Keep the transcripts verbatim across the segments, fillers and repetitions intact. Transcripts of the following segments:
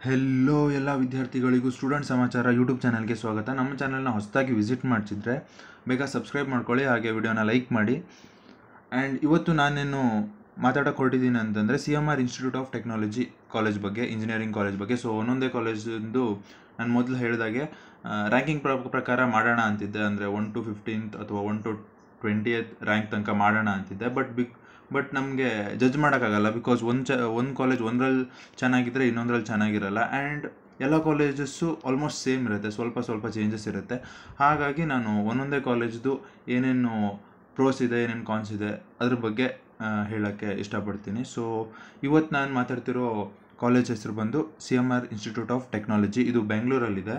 Hello ಎಲ್ಲ ವಿದ್ಯಾರ್ಥಿಗಳಿಗೂ student ಸಮಾಚಾರ ಯೂಟ್ಯೂಬ್ ಚಾನಲ್ಗೆ ಸ್ವಾಗತ. ನಮ್ಮ ಚಾನಲ್ನ ಹೊಸದಾಗಿ ವಿಸಿಟ್ ಮಾಡ್ತಿದ್ರೆ ಬೇಗ ಸಬ್ಸ್ಕ್ರೈಬ್ ಮಾಡ್ಕೊಳ್ಳಿ, ಹಾಗೆ ವಿಡಿಯೋನ ಲೈಕ್ ಮಾಡಿ. ಆ್ಯಂಡ್ ಇವತ್ತು ನಾನೇನು ಮಾತಾಡೋಕೆ ಹೊರಟಿದ್ದೀನಿ ಅಂತಂದರೆ C M R institute of technology college ಬಗ್ಗೆ, ಇಂಜಿನಿಯರಿಂಗ್ ಕಾಲೇಜ್ ಬಗ್ಗೆ. ಸೊ ಒಂದೊಂದೇ ಕಾಲೇಜಿಂದು ನಾನು ಮೊದಲು ಹೇಳಿದಾಗೆ ರ್ಯಾಂಕಿಂಗ್ ಪ್ರ ಪ್ರಕಾರ ಮಾಡೋಣ ಅಂತಿದ್ದೆ, ಅಂದರೆ ಒನ್ ಟು ಫಿಫ್ಟೀನ್ತ್ ಅಥವಾ ಒನ್ ಟು ಟ್ವೆಂಟಿಯತ್ ರ್ಯಾಂಕ್ ತನಕ ಮಾಡೋಣ ಅಂತಿದ್ದೆ. ಬಟ್ ಬಿಕ್ ಬಟ್ ನಮಗೆ ಜಡ್ಜ್ ಮಾಡೋಕ್ಕಾಗಲ್ಲ, ಬಿಕಾಸ್ ಒಂದು ಚ ಒಂದು ಕಾಲೇಜ್ ಒಂದರಲ್ಲಿ ಚೆನ್ನಾಗಿದ್ದರೆ ಇನ್ನೊಂದರಲ್ಲಿ ಚೆನ್ನಾಗಿರಲ್ಲ. ಆ್ಯಂಡ್ ಎಲ್ಲ ಕಾಲೇಜಸ್ಸು ಆಲ್ಮೋಸ್ಟ್ ಸೇಮ್ ಇರುತ್ತೆ, ಸ್ವಲ್ಪ ಸ್ವಲ್ಪ ಚೇಂಜಸ್ ಇರುತ್ತೆ. ಹಾಗಾಗಿ ನಾನು ಒಂದೊಂದೇ ಕಾಲೇಜ್ದು ಏನೇನು ಪ್ರೋಸ್ ಇದೆ, ಏನೇನು ಕಾನ್ಸ್ ಇದೆ ಅದ್ರ ಬಗ್ಗೆ ಹೇಳೋಕ್ಕೆ ಇಷ್ಟಪಡ್ತೀನಿ. ಸೊ ಇವತ್ತು ನಾನು ಮಾತಾಡ್ತಿರೋ ಕಾಲೇಜ್ ಹೆಸರು ಬಂದು C M R institute of technology. ಇದು ಬೆಂಗಳೂರಲ್ಲಿದೆ.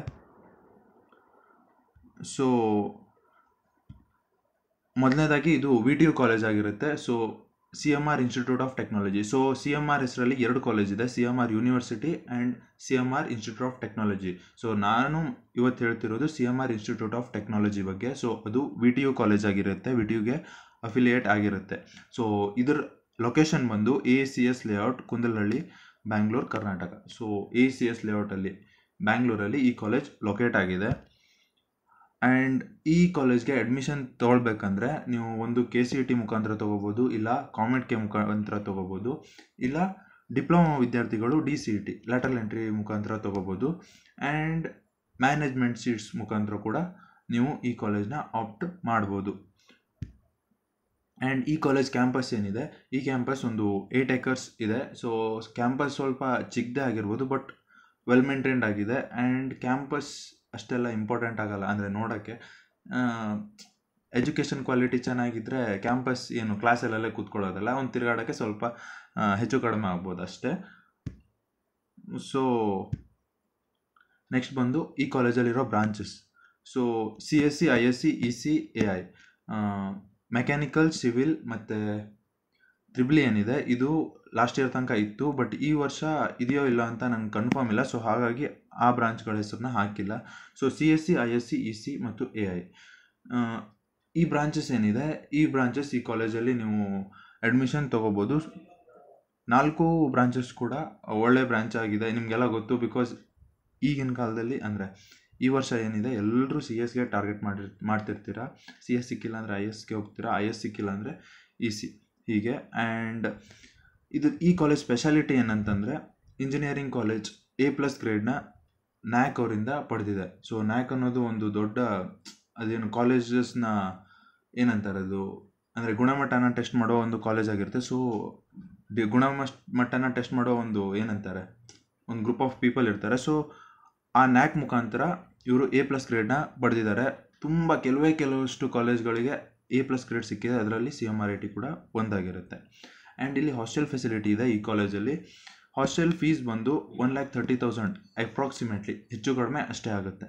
ಸೊ ಮೊದಲನೇದಾಗಿ ಇದು ವಿ ಟಿ ಯು ಕಾಲೇಜ್ ಆಗಿರುತ್ತೆ. So C M R institute of technology. So C M R ಹೆಸರಲ್ಲಿ ಎರಡು ಕಾಲೇಜ್ ಇದೆ, C M R university and C M R institute of technology. So ನಾನು ಇವತ್ತು ಹೇಳ್ತಿರೋದು C M R institute of technology ಬಗ್ಗೆ. So ಅದು V T U college ಆಗಿರುತ್ತೆ, V T ಯುಗೆ ಅಫಿಲಿಯೇಟ್ ಆಗಿರುತ್ತೆ. ಸೊ ಇದ್ರ ಲೊಕೇಶನ್ ಬಂದು A C S layout, Kundalahalli, Bangalore, Karnataka. So A C S ಲೇಔಟಲ್ಲಿ ಬ್ಯಾಂಗ್ಳೂರಲ್ಲಿ ಈ ಕಾಲೇಜ್ ಲೊಕೇಟ್ ಆಗಿದೆ. ಆ್ಯಂಡ್ ಈ ಕಾಲೇಜ್ಗೆ ಅಡ್ಮಿಷನ್ ತೊಗೊಳ್ಬೇಕಂದ್ರೆ ನೀವು ಒಂದು ಕೆ ಸಿ ಇ ಟಿ ಮುಖಾಂತರ ತೊಗೋಬೋದು, ಇಲ್ಲ ಕಾಮೆಟ್ ಕೆ ಮುಖಾಂತರ ತೊಗೋಬೋದು, ಇಲ್ಲ ಡಿಪ್ಲೊಮಾ ವಿದ್ಯಾರ್ಥಿಗಳು D C E T lateral entry ಮುಖಾಂತರ ತೊಗೋಬೋದು. ಆ್ಯಂಡ್ ಮ್ಯಾನೇಜ್ಮೆಂಟ್ ಸೀಟ್ಸ್ ಮುಖಾಂತರ ಕೂಡ ನೀವು ಈ ಕಾಲೇಜ್ನ ಆಪ್ಟ್ ಮಾಡ್ಬೋದು. ಆ್ಯಂಡ್ ಈ ಕಾಲೇಜ್ ಕ್ಯಾಂಪಸ್ ಏನಿದೆ, ಈ ಕ್ಯಾಂಪಸ್ ಒಂದು ಏಟ್ ಏಕರ್ಸ್ ಇದೆ. ಸೊ ಕ್ಯಾಂಪಸ್ ಸ್ವಲ್ಪ ಚಿಕ್ಕದೇ ಆಗಿರ್ಬೋದು, ಬಟ್ ವೆಲ್ ಮೇಂಟೈನ್ಡ್ ಆಗಿದೆ. ಆ್ಯಂಡ್ ಕ್ಯಾಂಪಸ್ ಅಷ್ಟೆಲ್ಲ ಇಂಪಾರ್ಟೆಂಟ್ ಆಗಲ್ಲ, ಅಂದರೆ ನೋಡೋಕ್ಕೆ ಎಜುಕೇಷನ್ ಕ್ವಾಲಿಟಿ ಚೆನ್ನಾಗಿದ್ದರೆ ಕ್ಯಾಂಪಸ್ ಏನು ಕ್ಲಾಸಲ್ಲೇ ಕೂತ್ಕೊಳ್ಳೋದಲ್ಲ, ಒಂದು ತಿರುಗಾಡೋಕ್ಕೆ ಸ್ವಲ್ಪ ಹೆಚ್ಚು ಕಡಿಮೆ ಆಗ್ಬೋದು ಅಷ್ಟೇ. ಸೊ ನೆಕ್ಸ್ಟ್ ಬಂದು ಈ ಕಾಲೇಜಲ್ಲಿರೋ branches. So C S C, I S C, E C, A I, mechanical, civil ಮತ್ತು ತ್ರಿಬಲ್ ಏನಿದೆ ಇದು ಲಾಸ್ಟ್ ಇಯರ್ ತನಕ ಇತ್ತು, ಬಟ್ ಈ ವರ್ಷ ಇದೆಯೋ ಇಲ್ಲ ಅಂತ ನಂಗೆ ಕನ್ಫರ್ಮ್ ಇಲ್ಲ. ಸೊ ಹಾಗಾಗಿ ಆ ಬ್ರಾಂಚ್ಗಳ ಹೆಸರನ್ನ ಹಾಕಿಲ್ಲ. So C S C, I S C, E C ಮತ್ತು ಎ ಐ, ಈ ಬ್ರಾಂಚಸ್ ಏನಿದೆ, ಈ ಬ್ರಾಂಚಸ್ ಈ ಕಾಲೇಜಲ್ಲಿ ನೀವು ಅಡ್ಮಿಷನ್ ತೊಗೋಬೋದು. ನಾಲ್ಕು ಬ್ರಾಂಚಸ್ ಕೂಡ ಒಳ್ಳೆ ಬ್ರಾಂಚ್ ಆಗಿದೆ, ನಿಮಗೆಲ್ಲ ಗೊತ್ತು. ಬಿಕಾಸ್ ಈಗಿನ ಕಾಲದಲ್ಲಿ ಅಂದರೆ ಈ ವರ್ಷ ಏನಿದೆ ಎಲ್ಲರೂ ಸಿ ಎಸ್ಗೆ ಟಾರ್ಗೆಟ್ ಮಾಡಿ ಮಾಡ್ತಿರ್ತೀರ. ಸಿ ಎಸ್ ಸಿಕ್ಕಿಲ್ಲ ಅಂದರೆ ಐ ಎಸ್ಗೆ ಹೋಗ್ತೀರಾ, ಐ ಎಸ್ ಸಿಕ್ಕಿಲ್ಲ ಅಂದರೆ ಇ ಸಿ, ಹೀಗೆ. ಆ್ಯಂಡ್ ಇದು ಈ ಕಾಲೇಜ್ ಸ್ಪೆಷಾಲಿಟಿ ಏನಂತಂದರೆ ಇಂಜಿನಿಯರಿಂಗ್ ಕಾಲೇಜ್ ಎ ಪ್ಲಸ್ ಗ್ರೇಡ್ನ ನ್ಯಾಕ್ ಅವರಿಂದ ಪಡೆದಿದೆ. ಸೊ ನ್ಯಾಕ್ ಅನ್ನೋದು ಒಂದು ದೊಡ್ಡ ಅದೇನು ಕಾಲೇಜಸ್ನ ಏನಂತಾರೆ, ಅದು ಅಂದರೆ ಗುಣಮಟ್ಟನ ಟೆಸ್ಟ್ ಮಾಡೋ ಒಂದು ಕಾಲೇಜ್ ಆಗಿರುತ್ತೆ. ಸೊ ಡಿ ಗುಣಮಟ್ಟನ ಟೆಸ್ಟ್ ಮಾಡೋ ಒಂದು ಏನಂತಾರೆ, ಒಂದು ಗ್ರೂಪ್ ಆಫ್ ಪೀಪಲ್ ಇರ್ತಾರೆ. ಸೊ ಆ ನ್ಯಾಕ್ ಮುಖಾಂತರ ಇವರು ಎ ಪ್ಲಸ್ ಗ್ರೇಡ್ನ ಪಡೆದಿದ್ದಾರೆ. ತುಂಬ ಕೆಲವೇ ಕೆಲವಷ್ಟು ಕಾಲೇಜ್ಗಳಿಗೆ ಎ ಪ್ಲಸ್ ಗ್ರೇಡ್ ಸಿಕ್ಕಿದೆ, ಅದರಲ್ಲಿ C M R I T ಕೂಡ ಒಂದಾಗಿರುತ್ತೆ. ಆ್ಯಂಡ್ ಇಲ್ಲಿ ಹಾಸ್ಟೆಲ್ ಫೆಸಿಲಿಟಿ ಇದೆ ಈ ಕಾಲೇಜಲ್ಲಿ. ಹಾಸ್ಟೆಲ್ ಫೀಸ್ ಬಂದು one lakh thirty thousand approximately, ಹೆಚ್ಚು ಕಡಿಮೆ ಅಷ್ಟೇ ಆಗುತ್ತೆ.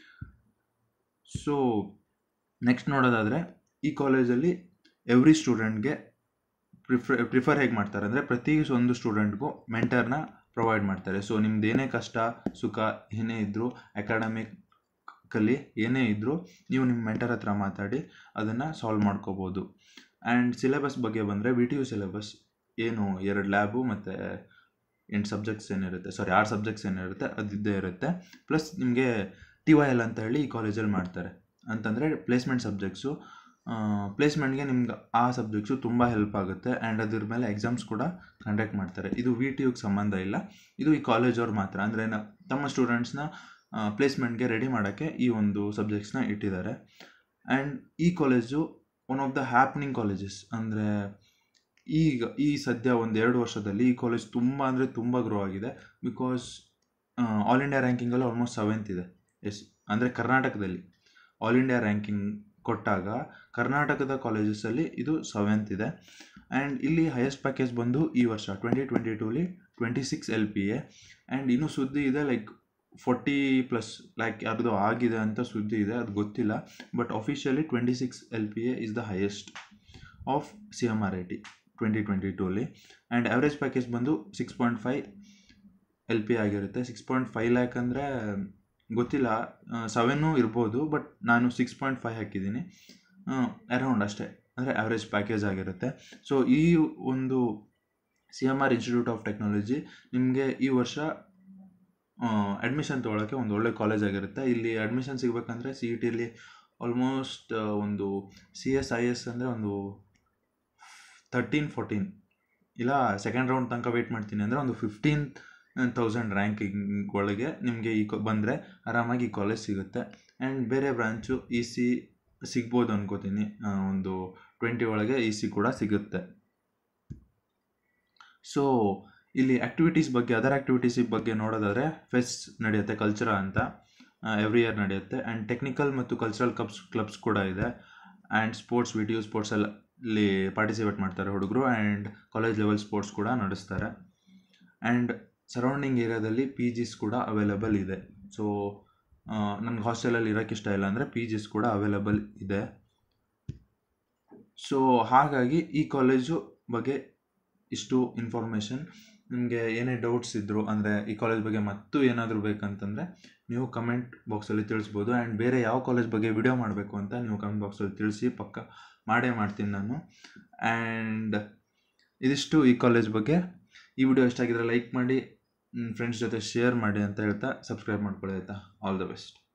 ಸೊ ನೆಕ್ಸ್ಟ್ ನೋಡೋದಾದರೆ ಈ ಕಾಲೇಜಲ್ಲಿ ಎವ್ರಿ ಸ್ಟೂಡೆಂಟ್ಗೆ ಪ್ರಿಫರ್ ಪ್ರಿಫರ್ ಹೇಗೆ ಮಾಡ್ತಾರೆ ಅಂದರೆ ಪ್ರತಿ ಒಂದು ಸ್ಟೂಡೆಂಟ್ಗೂ ಮೆಂಟರ್ನ ಪ್ರೊವೈಡ್ ಮಾಡ್ತಾರೆ. ಸೊ ನಿಮ್ದು ಏನೇ ಕಷ್ಟ ಸುಖ ಏನೇ ಇದ್ದರೂ, ಅಕಾಡೆಮಿಕಲ್ಲಿ ಏನೇ ಇದ್ದರೂ ನೀವು ನಿಮ್ಮ ಮೆಂಟರ್ ಹತ್ರ ಮಾತಾಡಿ ಅದನ್ನು ಸಾಲ್ವ್ ಮಾಡ್ಕೋಬೋದು. ಆ್ಯಂಡ್ ಸಿಲೆಬಸ್ ಬಗ್ಗೆ ಬಂದರೆ ವಿ ಟಿ ಯು ಸಿಲೆಬಸ್ ಏನು ಎರಡು ಲ್ಯಾಬು ಮತ್ತು ಎಂಟು ಸಬ್ಜೆಕ್ಟ್ಸ್ ಏನಿರುತ್ತೆ, ಸಾರಿ ಆರು ಸಬ್ಜೆಕ್ಟ್ಸ್ ಏನಿರುತ್ತೆ ಅದಿದ್ದೇ ಇರುತ್ತೆ. ಪ್ಲಸ್ ನಿಮಗೆ ಟಿ ವೈ ಎಲ್ ಅಂತ ಹೇಳಿ ಈ ಕಾಲೇಜಲ್ಲಿ ಮಾಡ್ತಾರೆ, ಅಂತಂದರೆ ಪ್ಲೇಸ್ಮೆಂಟ್ ಸಬ್ಜೆಕ್ಟ್ಸು. ಪ್ಲೇಸ್ಮೆಂಟ್ಗೆ ನಿಮ್ಗೆ ಆ ಸಬ್ಜೆಕ್ಟ್ಸು ತುಂಬ ಹೆಲ್ಪ್ ಆಗುತ್ತೆ. ಆ್ಯಂಡ್ ಅದ್ರ ಮೇಲೆ ಎಕ್ಸಾಮ್ಸ್ ಕೂಡ ಕಂಡಕ್ಟ್ ಮಾಡ್ತಾರೆ. ಇದು ವಿ ಟಿ ಯುಗೆ ಸಂಬಂಧ ಇಲ್ಲ, ಇದು ಈ ಕಾಲೇಜವ್ರು ಮಾತ್ರ, ಅಂದರೆ ತಮ್ಮ ಸ್ಟೂಡೆಂಟ್ಸ್ನ ಪ್ಲೇಸ್ಮೆಂಟ್ಗೆ ರೆಡಿ ಮಾಡೋಕ್ಕೆ ಈ ಒಂದು ಸಬ್ಜೆಕ್ಟ್ಸ್ನ ಇಟ್ಟಿದ್ದಾರೆ. ಆ್ಯಂಡ್ ಈ college one of the happening colleges, ಅಂದರೆ ಈಗ ಈ ಸದ್ಯ ಒಂದು ಎರಡು ವರ್ಷದಲ್ಲಿ ಈ ಕಾಲೇಜ್ ತುಂಬ ಅಂದರೆ ತುಂಬ ಗ್ರೋ ಆಗಿದೆ. ಬಿಕಾಸ್ ಆಲ್ ಇಂಡಿಯಾ ರ್ಯಾಂಕಿಂಗಲ್ಲಿ ಆಲ್ಮೋಸ್ಟ್ ಸೆವೆಂತ್ ಇದೆ. ಎಸ್ ಅಂದರೆ ಕರ್ನಾಟಕದಲ್ಲಿ ಆಲ್ ಇಂಡಿಯಾ ರ್ಯಾಂಕಿಂಗ್ ಕೊಟ್ಟಾಗ ಕರ್ನಾಟಕದ ಕಾಲೇಜಸಲ್ಲಿ ಇದು ಸೆವೆಂತ್ ಇದೆ. ಆ್ಯಂಡ್ ಇಲ್ಲಿ ಹೈಯೆಸ್ಟ್ ಪ್ಯಾಕೇಜ್ ಬಂದು ಈ ವರ್ಷ ಟ್ವೆಂಟಿ ಟ್ವೆಂಟಿ ಟೂಲಿ twenty six L P A. And ಇನ್ನೂ ಸುದ್ದಿ ಇದೆ, ಲೈಕ್ ಫೋರ್ಟಿ ಪ್ಲಸ್ ಲ್ಯಾಕ್ ಯಾರ್ದು ಆಗಿದೆ ಅಂತ ಸುದ್ದಿ ಇದೆ, ಅದು ಗೊತ್ತಿಲ್ಲ. But officially twenty six L P A is the highest of C M R I T twenty twenty ಟೂಲಿ. ಆ್ಯಂಡ್ ಆ್ಯಾವ್ರೇಜ್ ಪ್ಯಾಕೇಜ್ ಬಂದು six point five L P ಆಗಿರುತ್ತೆ. ಸಿಕ್ಸ್ ಪಾಯಿಂಟ್ ಫೈವ್ ಲ್ಯಾಕ್ ಅಂದರೆ ಗೊತ್ತಿಲ್ಲ, ಸೆವೆನ್ನೂ ಇರ್ಬೋದು, ಬಟ್ ನಾನು ಸಿಕ್ಸ್ ಪಾಯಿಂಟ್ ಫೈವ್ ಹಾಕಿದ್ದೀನಿ, around ಅಷ್ಟೇ, ಅಂದರೆ ಆ್ಯಾವ್ರೇಜ್ ಪ್ಯಾಕೇಜ್ ಆಗಿರುತ್ತೆ. ಸೊ ಈ ಒಂದು C M R institute of technology ನಿಮಗೆ ಈ ವರ್ಷ ಅಡ್ಮಿಷನ್ ತೊಗೊಳಕ್ಕೆ ಒಂದು ಒಳ್ಳೆ ಕಾಲೇಜ್ ಆಗಿರುತ್ತೆ. ಇಲ್ಲಿ ಅಡ್ಮಿಷನ್ ಸಿಗಬೇಕಂದ್ರೆ ಸಿ ಇ ಟಿಲಿ ಆಲ್ಮೋಸ್ಟ್ ಒಂದು ಸಿ ಎಸ್ ಐ ಎಸ್ ಅಂದರೆ ಒಂದು ತರ್ಟೀನ್ ಫೋರ್ಟೀನ್ ಇಲ್ಲ ಸೆಕೆಂಡ್ ರೌಂಡ್ ತನಕ ವೆಯ್ಟ್ ಮಾಡ್ತೀನಿ ಅಂದರೆ ಒಂದು ಫಿಫ್ಟೀನ್ ತೌಸಂಡ್ ರ್ಯಾಂಕಿಂಗ್ ಒಳಗೆ ನಿಮಗೆ ಈ ಬಂದರೆ ಆರಾಮಾಗಿ ಈ ಕಾಲೇಜ್ ಸಿಗುತ್ತೆ. ಆ್ಯಂಡ್ ಬೇರೆ ಬ್ರಾಂಚು ಇ ಸಿ ಸಿಗ್ಬೋದು ಅನ್ಕೋತೀನಿ, ಒಂದು ಟ್ವೆಂಟಿ ಒಳಗೆ ಇ ಸಿ ಕೂಡ ಸಿಗುತ್ತೆ. ಸೊ ಇಲ್ಲಿ ಆ್ಯಕ್ಟಿವಿಟೀಸ್ ಬಗ್ಗೆ ಅದರ್ ಆ್ಯಕ್ಟಿವಿಟೀಸ್ ಬಗ್ಗೆ ನೋಡೋದಾದರೆ ಫೆಸ್ಟ್ ನಡೆಯುತ್ತೆ, ಕಲ್ಚರ ಅಂತ ಎವ್ರಿ ಇಯರ್ ನಡೆಯುತ್ತೆ. ಆ್ಯಂಡ್ ಟೆಕ್ನಿಕಲ್ ಮತ್ತು ಕಲ್ಚರಲ್ ಕ್ಲಬ್ಸ್ ಕ್ಲಬ್ಸ್ ಕೂಡ ಇದೆ. And sports V T U ಸ್ಪೋರ್ಟ್ಸಲ್ಲಿ ಪಾರ್ಟಿಸಿಪೇಟ್ ಮಾಡ್ತಾರೆ ಹುಡುಗರು. ಆ್ಯಂಡ್ ಕಾಲೇಜ್ ಲೆವೆಲ್ ಸ್ಪೋರ್ಟ್ಸ್ ಕೂಡ ನಡೆಸ್ತಾರೆ. ಆ್ಯಂಡ್ ಸರೌಂಡಿಂಗ್ ಏರಿಯಾದಲ್ಲಿ ಪಿ ಜಿಸ್ ಕೂಡ ಅವೈಲೇಬಲ್ ಇದೆ. ಸೊ ನನಗೆ ಹಾಸ್ಟೆಲಲ್ಲಿ ಇರೋಕ್ಕೆ ಇಷ್ಟ ಇಲ್ಲ ಅಂದರೆ ಪಿ ಜಿಸ್ ಕೂಡ ಅವೈಲೇಬಲ್ ಇದೆ. ಸೊ ಹಾಗಾಗಿ ಈ ಕಾಲೇಜು ಬಗ್ಗೆ ಇಷ್ಟು ಇನ್ಫಾರ್ಮೇಷನ್. ನಿಮಗೆ ಏನೇ ಡೌಟ್ಸ್ ಇದ್ದರು ಅಂದರೆ ಈ ಕಾಲೇಜ್ ಬಗ್ಗೆ ಮತ್ತು ಏನಾದರೂ ಬೇಕಂತಂದರೆ ನೀವು ಕಮೆಂಟ್ ಬಾಕ್ಸಲ್ಲಿ ತಿಳಿಸ್ಬೋದು. ಆ್ಯಂಡ್ ಬೇರೆ ಯಾವ ಕಾಲೇಜ್ ಬಗ್ಗೆ ವಿಡಿಯೋ ಮಾಡಬೇಕು ಅಂತ ನೀವು ಕಮೆಂಟ್ ಬಾಕ್ಸಲ್ಲಿ ತಿಳಿಸಿ, ಪಕ್ಕ ಮಾಡೇ ಮಾಡ್ತೀನಿ ನಾನು. ಆ್ಯಂಡ್ ಇದಿಷ್ಟು ಈ ಕಾಲೇಜ್ ಬಗ್ಗೆ. ಈ ವಿಡಿಯೋ ಇಷ್ಟ ಆಗಿದ್ರೆ ಲೈಕ್ ಮಾಡಿ, ಫ್ರೆಂಡ್ಸ್ ಜೊತೆ ಶೇರ್ ಮಾಡಿ ಅಂತ ಹೇಳ್ತಾ ಸಬ್ಸ್ಕ್ರೈಬ್ ಮಾಡ್ಕೊಳ್ಳಿ ಆಯಿತಾ. All the best.